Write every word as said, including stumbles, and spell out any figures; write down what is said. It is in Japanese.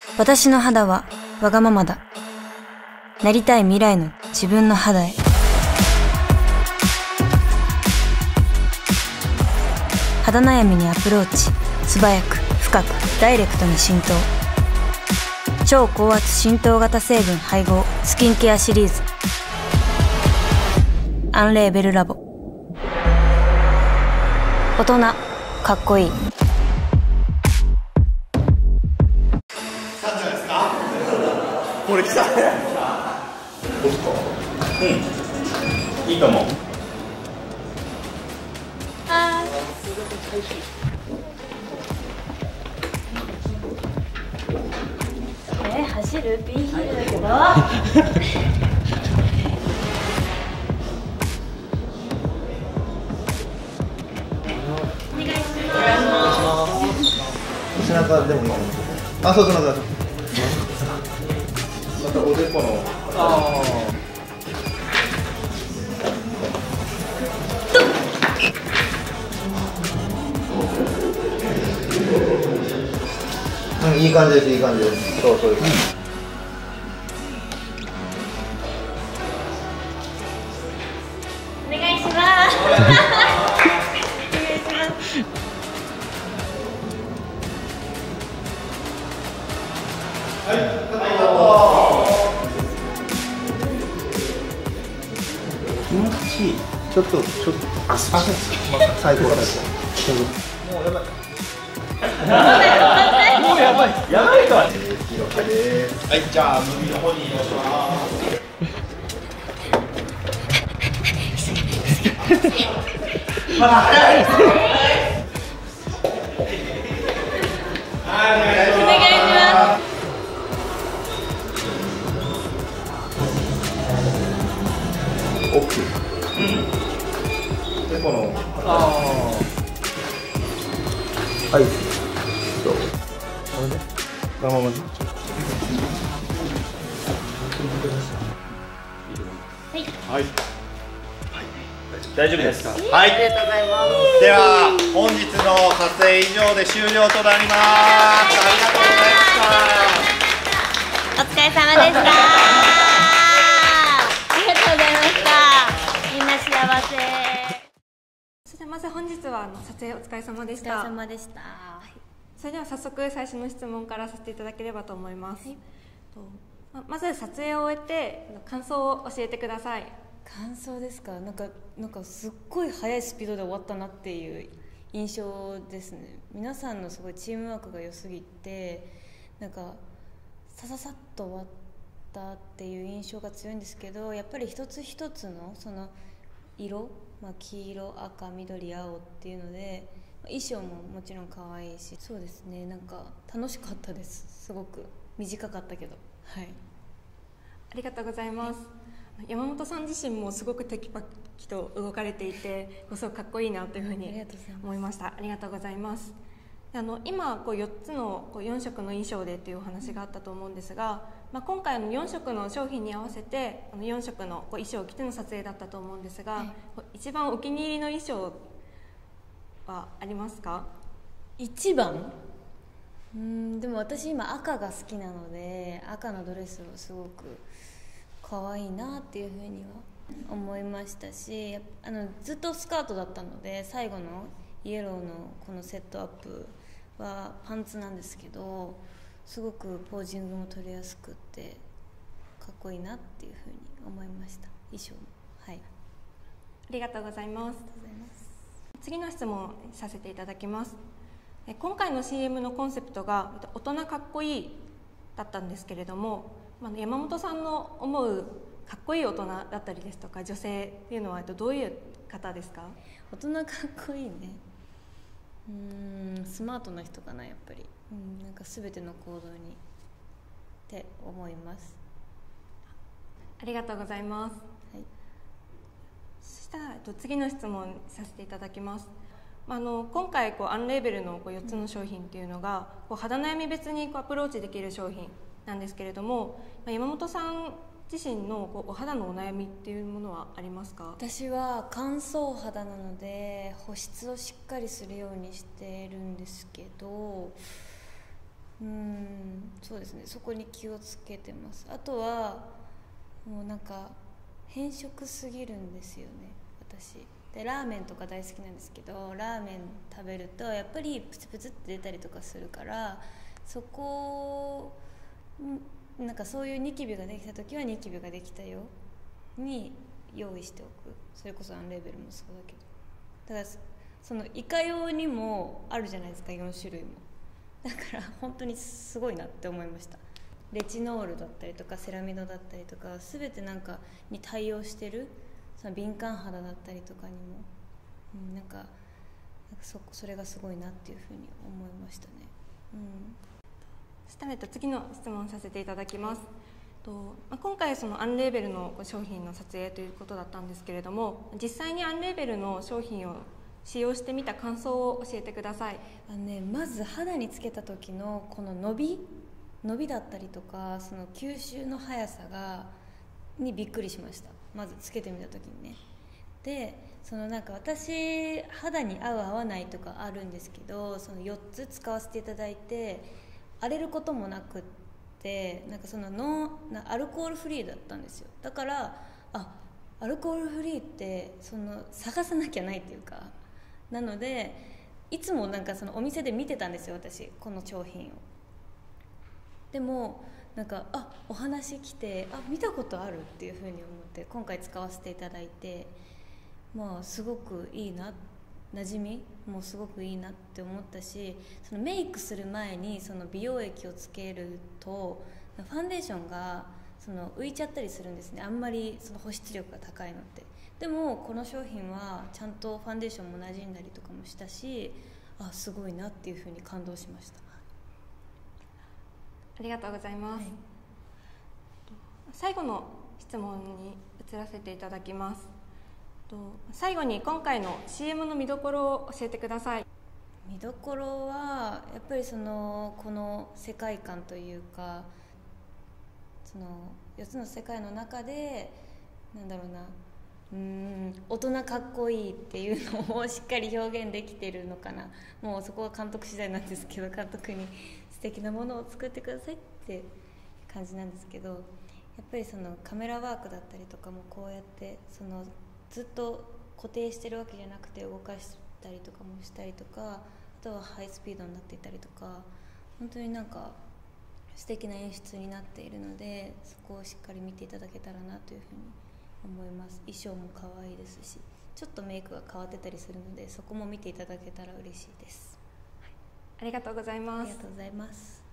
私の肌はわがままだ。なりたい未来の自分の肌へ。肌悩みにアプローチ。素早く深くダイレクトに浸透。超高圧浸透型成分配合スキンケアシリーズ。アンレーベルラボ。大人かっこいい。 これ来たね。うん、いいと思う。 あえ、走るピンヒールだけど。お願いします。 背中でもいいかも。あ、そうそうそう。またおでこの。ああ。うん、いい感じです、いい感じです。そうそうです。 うん、お願いします。お願いします。 はい、ありがとう。気持ちいい。ちょっと、ちょっと、あ、あ、最高です。もうやばい。 もうやばい。やばいか。 はい、じゃあ、海の方に移動します。まだ早い。はい、お願いします。 お願いします。 奥。うん。で、この。ああ。はい。そう。これね。このまま。 はい。大丈夫ですか。 はい。ありがとうございます。では、本日の撮影以上で終了となります。ありがとうございました。 お疲れ様でした。ありがとうございました。みんな幸せ。 それではまず本日はあの撮影お疲れ様でした。 お疲れ様でした。 それでは早速最初の質問からさせていただければと思います。はい、とままず撮影を終えて感想を教えてください。 感想ですか。なんかなんかすっごい速いスピードで終わったなっていう印象ですね。皆さんのすごいチームワークが良すぎて、なんかさささっと終わったっていう印象が強いんですけど、やっぱり一つ一つのその色、まあ、黄色、赤、緑、青っていうので、衣装ももちろん可愛いし、そうですね、なんか楽しかったです。すごく短かったけど。はい、 ありがとうございます。山本さん自身もすごくテキパキと動かれていて、すごくかっこいいなというふうに思いました。ありがとうございます。あの今こうよっつのこうよんしょくの衣装でというお話があったと思うんですが、まあ、今回のよんしょくの商品に合わせてあのよんしょくのこう衣装を着ての撮影だったと思うんですが、はい、一番お気に入りの衣装はありますか？ 一番？うん、でも私今赤が好きなので、赤のドレスをすごく可愛いなっていうふうには思いましたし、あのずっとスカートだったので、最後のイエローのこのセットアップはパンツなんですけど、すごくポージングも取りやすくってかっこいいなっていうふうに思いました。衣装も。はい、 ありがとうございます。次の質問させていただきます。今回の シーエム のコンセプトが大人かっこいいだったんですけれども、山本さんの思うかっこいい大人だったりですとか女性っていうのはどういう方ですか？ 大人かっこいいね。うーん、スマートな人かな、やっぱり。うん、なんか全ての行動にって思います。 ありがとうございます。はい、そしたら次の質問させていただきます。あの今回こうアンレーベルのこうよっつの商品っていうのが、こう肌悩み別にこうアプローチできる商品なんですけれども、山本さん自身のこうお肌のお悩みっていうものはありますか？ 私は乾燥肌なので保湿をしっかりするようにしてるんですけど、 うんそうですね、そこに気をつけてます。あとはもうなんか変色すぎるんですよね私で。ラーメンとか大好きなんですけど、ラーメン食べるとやっぱりプツプツって出たりとかするから、そこなんかそういうニキビができた時はニキビができたよに用意しておく。それこそアンレーベルもそうだけど、だからそのイカ用にもあるじゃないですか、よん種類も。だから本当にすごいなって思いました。レチノールだったりとかセラミドだったりとか全てなんかに対応してる、その敏感肌だったりとかにも、うん、なんか、なんか そ, それがすごいなっていうふうに思いましたね。うんそしたら次の質問させていただきます。と今回そのアンレーベルの商品の撮影ということだったんですけれども、実際にアンレーベルの商品を使用してみた感想を教えてください。 あの、ね、まず肌につけた時のこの伸び伸びだったりとか、その吸収の速さがにびっくりしました。まずつけてみた時にね。でそのなんか私肌に合う合わないとかあるんですけど、そのよっつ使わせていただいて荒れることもなくって、なんかそのノンアルコールフリーだったんですよ。だからあアルコールフリーってその探さなきゃないっていうか、なのでいつもなんかそのお店で見てたんですよ私、この商品を。でもなんかあお話来てあ見たことあるっていうふうに思って今回使わせていただいて、まあすごくいいな、馴染みもすごくいいなって思ったし、そのメイクする前にその美容液をつけるとファンデーションがその浮いちゃったりするんですね、あんまりその保湿力が高いのって。でもこの商品はちゃんとファンデーションも馴染んだりとかもしたし、あすごいなっていうふうに感動しました。 ありがとうございます、はい、最後の質問に移らせていただきます。最後に今回の シーエム の見どころを教えてください。 見どころはやっぱりそのこの世界観というか、そのよっつの世界の中でなんだろうな、うーん大人かっこいいっていうのをしっかり表現できてるのかな。もうそこは監督次第なんですけど、監督に素敵なものを作ってくださいって感じなんですけど、やっぱりそのカメラワークだったりとかもこうやってそのずっと固定してるわけじゃなくて動かしたりとかもしたりとか、あとはハイスピードになっていたりとか、本当になんか素敵な演出になっているので、そこをしっかり見ていただけたらなというふうに思います。衣装も可愛いですし、ちょっとメイクが変わってたりするので、そこも見ていただけたら嬉しいです。 ありがとうございます。 ありがとうございます。